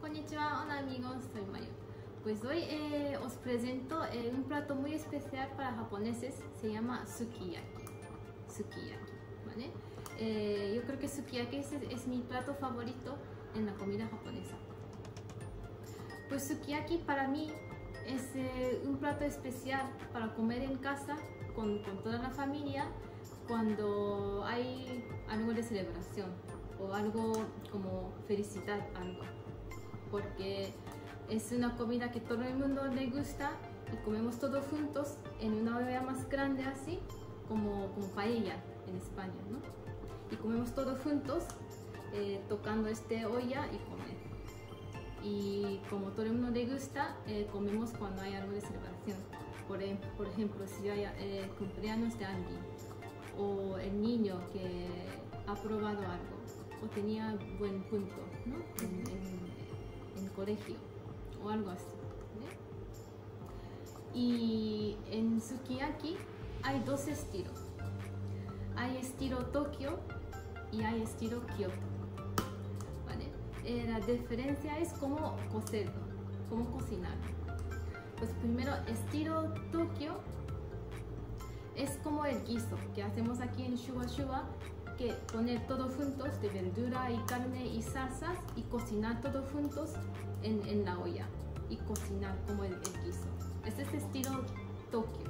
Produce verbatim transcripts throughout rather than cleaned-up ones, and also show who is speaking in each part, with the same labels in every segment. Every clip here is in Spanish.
Speaker 1: Konnichiwa, hola amigos, soy Mayu. Pues hoy eh, os presento eh, un plato muy especial para japoneses, se llama sukiyaki. Sukiyaki, ¿vale? Eh, yo creo que sukiyaki es, es mi plato favorito en la comida japonesa. Pues sukiyaki para mí es eh, un plato especial para comer en casa con, con toda la familia cuando hay algo de celebración o algo como felicidad, algo. Porque es una comida que todo el mundo le gusta y comemos todos juntos en una olla más grande así como, como paella en España, ¿no? Y comemos todos juntos eh, tocando esta olla y comer. Y como todo el mundo le gusta, eh, comemos cuando hay algo de celebración. Por, por ejemplo, si hay eh, cumpleaños de alguien o el niño que ha probado algo o tenía buen punto, ¿no? en, en, en colegio o algo así, ¿eh? Y en sukiyaki hay dos estilos. Hay estilo Tokio y hay estilo Kyoto, ¿vale? Eh, la diferencia es cómo cocerlo, cómo cocinarlo. Pues primero, estilo Tokio es como el guiso que hacemos aquí en Shuba Shuba, que poner todo juntos de verdura y carne y salsas y cocinar todo juntos en, en la olla y cocinar como el, el guiso. Este es el estilo Tokio.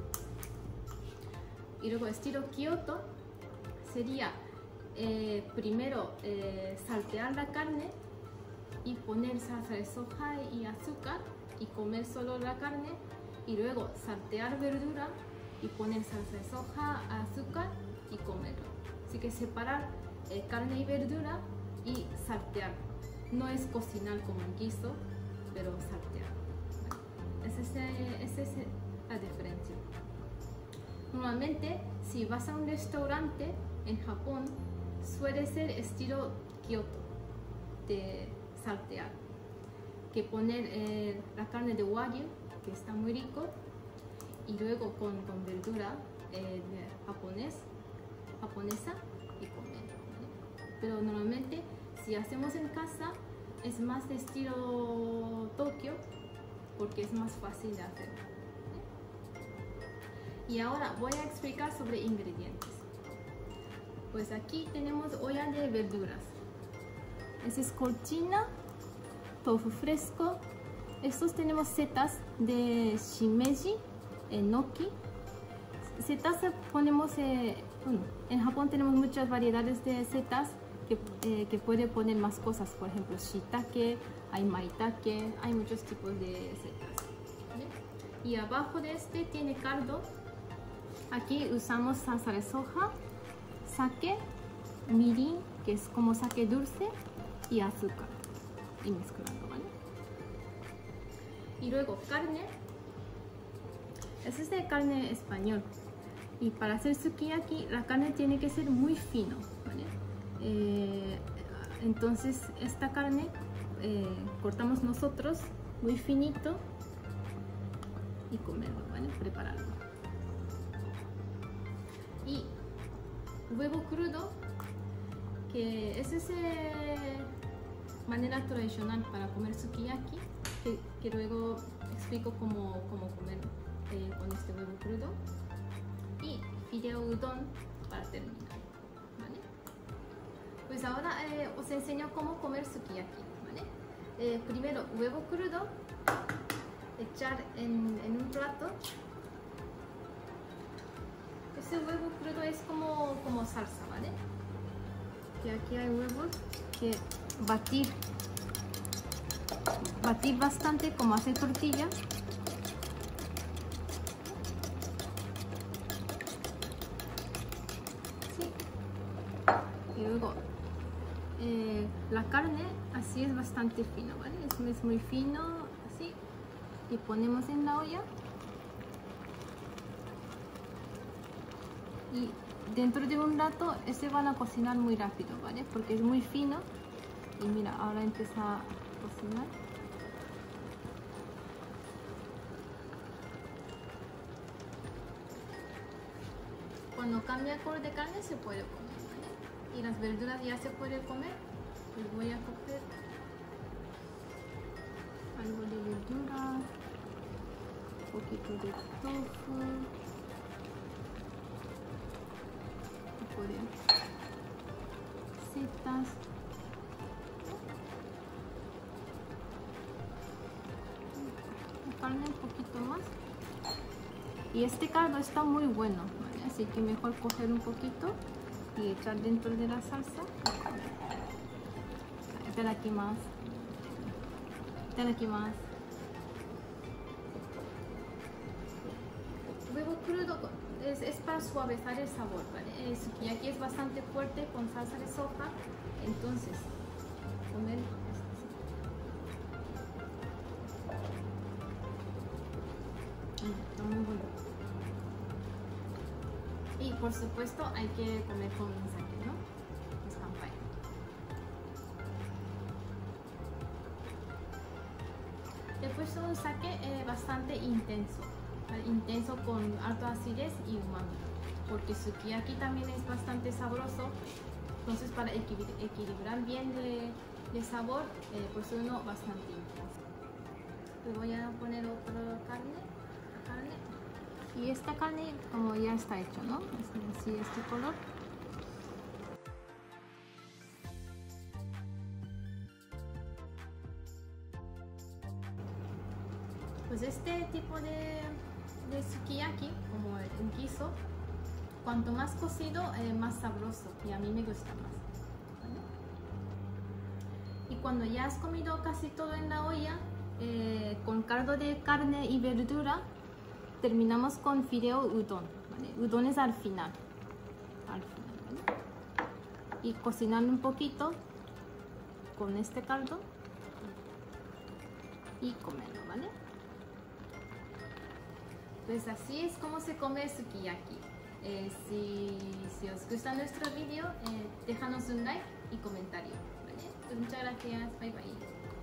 Speaker 1: Y luego estilo Kyoto sería eh, primero eh, saltear la carne y poner salsa de soja y azúcar y comer solo la carne, y luego saltear verdura y poner salsa de soja, azúcar y comerlo. Así que separar eh, carne y verdura y saltear. No es cocinar como un guiso, pero saltear. Esa es, eh, esa es la diferencia. Normalmente, si vas a un restaurante en Japón, suele ser estilo Kyoto, de saltear. Que poner eh, la carne de wagyu, que está muy rico, y luego con, con verdura eh, japonés, japonesa y comer, ¿vale? Pero normalmente si hacemos en casa es más de estilo Tokio porque es más fácil de hacer, ¿vale? Y ahora voy a explicar sobre ingredientes. Pues aquí tenemos olla de verduras. Esa es colchina, tofu fresco. Estos tenemos setas de shimeji, enoki. Setas ponemos, eh, bueno, en Japón tenemos muchas variedades de setas que, eh, que puede poner más cosas, por ejemplo shiitake, hay maitake, hay muchos tipos de setas, ¿vale? Y abajo de este tiene caldo. Aquí usamos salsa de soja, sake, mirin, que es como sake dulce, y azúcar, y mezclando, ¿vale? Y luego carne. Esta es de carne español. Y para hacer sukiyaki la carne tiene que ser muy fino, ¿vale? Eh, entonces esta carne eh, cortamos nosotros muy finito y comerlo, ¿vale? Prepararlo. Y huevo crudo, que esa es eh, manera tradicional para comer sukiyaki, que, que luego explico cómo, cómo comer eh, con este huevo crudo. Y fideo udon para terminar, ¿vale? Pues ahora eh, os enseño cómo comer sukiyaki, ¿vale? Eh, primero huevo crudo, echar en, en un plato. Ese huevo crudo es como, como salsa, ¿vale? Y aquí hay huevos que batir, batir bastante como hacer tortilla. Y luego eh, la carne así es bastante fino, ¿vale? Es, es muy fino, así. Y ponemos en la olla. Y dentro de un rato este van a cocinar muy rápido, ¿vale? Porque es muy fino. Y mira, ahora empieza a cocinar. Cuando cambia el color de carne se puede comer. Y las verduras ya se puede comer. Les voy a coger poquito de tofu, un poco de setas, la carne un poquito más. Y este caldo está muy bueno, ¿vale? Así que mejor coger un poquito y echar dentro de la salsa. Itadakimasu. Itadakimasu. Huevo crudo es, es para suavizar el sabor, ¿vale? El sukiyaki es bastante fuerte con salsa de soja, entonces comer está muy bueno. Y por supuesto hay que comer con un sake, ¿no? Es kanpai. He puesto un sake eh, bastante intenso, ¿vale? Intenso con alta acidez y umami, porque sukiyaki también es bastante sabroso, entonces para equil equilibrar bien de, de sabor, eh, pues uno bastante intenso. Le voy a poner otra carne, carne. Y esta carne como ya está hecho, ¿no? Es así, este color. Pues este tipo de, de sukiyaki, como el guiso, cuanto más cocido, eh, más sabroso, y a mí me gusta más, ¿vale? Y cuando ya has comido casi todo en la olla, eh, con caldo de carne y verdura, terminamos con fideo udon, ¿vale? Udon es al final, al final, ¿vale? Y cocinando un poquito con este caldo y comerlo, ¿vale? Pues así es como se come el sukiyaki. Eh, si, si os gusta nuestro vídeo, eh, déjanos un like y comentario, ¿vale? Pues muchas gracias, bye bye.